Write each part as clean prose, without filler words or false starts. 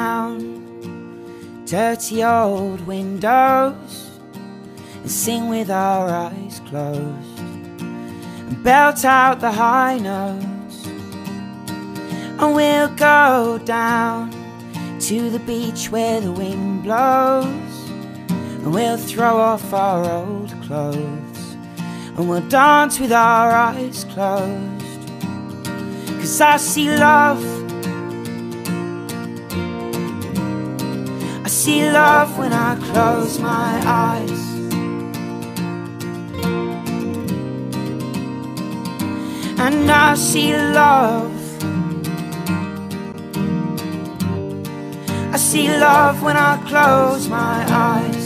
down dirty old windows and sing with our eyes closed and belt out the high notes. And we'll go down to the beach where the wind blows, and we'll throw off our old clothes and we'll dance with our eyes closed. 'Cause I see love, I see love when I close my eyes. And I see love, I see love when I close my eyes.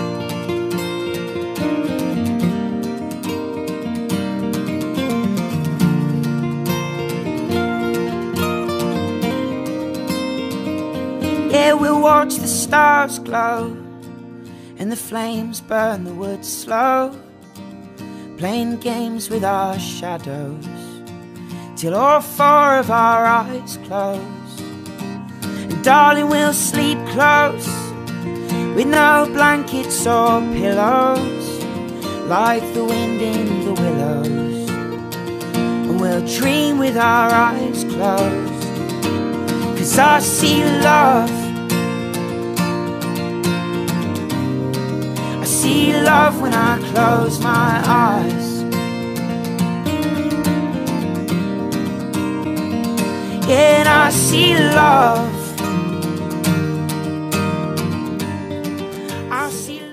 Yeah, we'll watch the stars glow and the flames burn the wood slow, playing games with our shadows till all four of our eyes close. And darling, we'll sleep close with no blankets or pillows, like the wind in the willows. And we'll dream with our eyes closed. 'Cause I see love, I see love when I close my eyes. Yeah, and I see love, I see love.